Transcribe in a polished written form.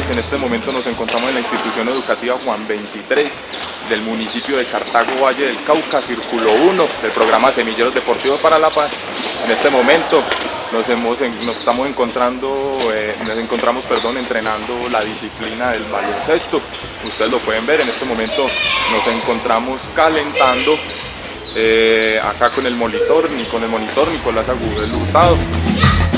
En este momento nos encontramos en la institución educativa Juan 23 del municipio de Cartago, Valle del Cauca, Círculo 1 del programa Semilleros Deportivos para la Paz. En este momento nos encontramos entrenando la disciplina del baloncesto. Ustedes lo pueden ver, en este momento nos encontramos calentando acá con el monitor Nicolás Agudelo Hurtado.